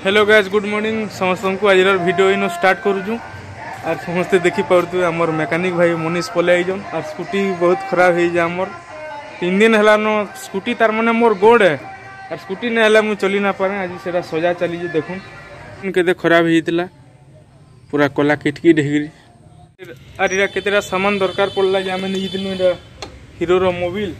Hello guys, good morning समस्त को। आज वीडियो इन स्टार्ट करूँ और समस्ते देखी पार्थे आमर मेकानिक भाई मनीष पले आईजन और स्कूटी बहुत खराब हो जाए आमर 3 दिन है स्कूटी तार माने मोर गोड़ है और स्कूटी नहीं है मुझे चली ना पारे। आज से सजा चली देखून के खराब होता पूरा कला किटकिट और इरा केतेरा सामान दरकार पड़ला जे आमे नहीं हीरो मोबिल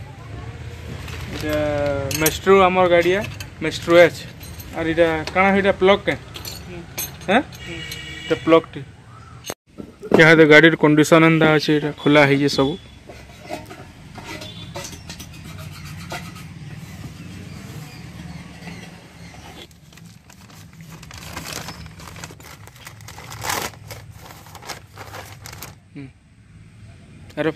मेस्ट्रो आमर गाड़िया मेस्ट्रो एच और इटा काना हिटा प्लग के हैं इटा प्लग टी यहाँ तो गाड़ी कंडीशन एंदा अच्छे इटा खुला है ये सब। अरे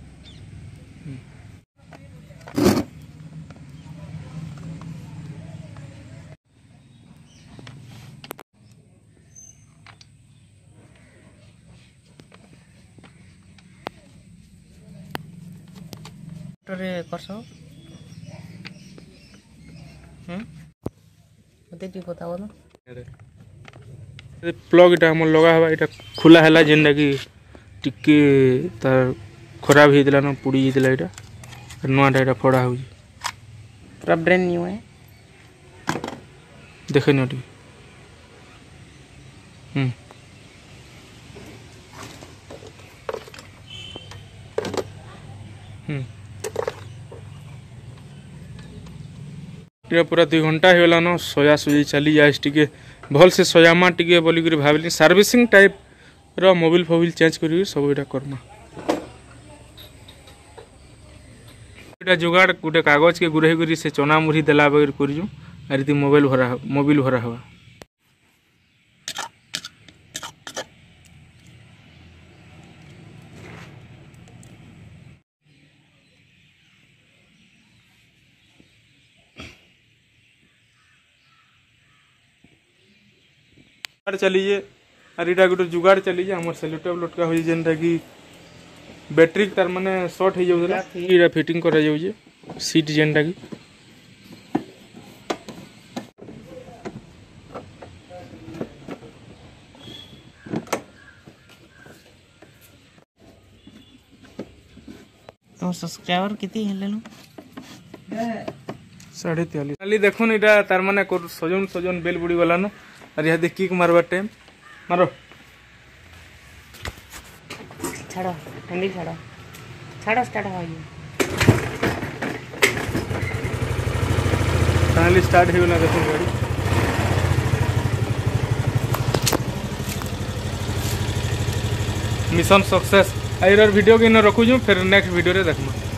प्लग इटा हम लगा हवा इटा खुला है जेनटा कि टिके तार खराब होता ना पुड़ी जाता इटा नुआटा इटा फड़ा हो पूरा ब्रांड न्यू है देखे नी टी पूरा 2 घंटा होगलान सजा सुजी चली जाए टे भल से सजामा टे बोलिक भाविली सर्विसिंग टाइप रो मोबिल फोबिल चेंज कर सब इटा करमा। इटा जुगाड़ गोटे कागज के गुरही गुरी से चना मुरी देला बगैर कर मोबिल भरा हवा। चलीजे और इटा गोटे जुगाड़ चलीजे आम सेलोटेप लटका हो जेनटा कि बैटरी तार माने शॉर्ट हो जाऊला फिटिंग करा जाउजे सीट जेनटा कि तो सब्सक्राइबर कितनी है लेनु 43 खाली देखुन इटा तार माने सजन सजन बेल बुड़ी वाला न और यहाँ देख किक मारवा टाइम मारो छाड़ो हैंडल छाड़ो छाड़ो स्टार्ट हो गई फाइनली स्टार्ट हो गला देखो गाड़ी मिशन सक्सेस। आइर वीडियो के इन रखुँ फिर नेक्स्ट वीडियो रे देखमा।